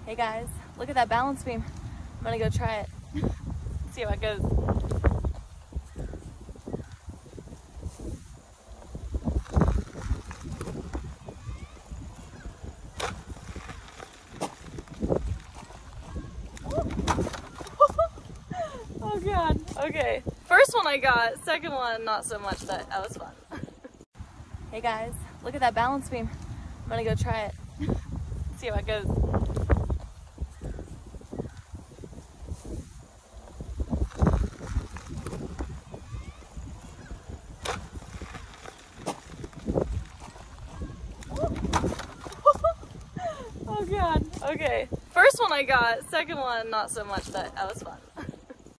Hey guys, look at that balance beam. I'm gonna go try it. See how it goes. Oh god, okay. First one I got, second one not so much, but that was fun. Hey guys, look at that balance beam. I'm gonna go try it. See how it goes. Oh god, okay. First one I got, second one not so much, but that was fun.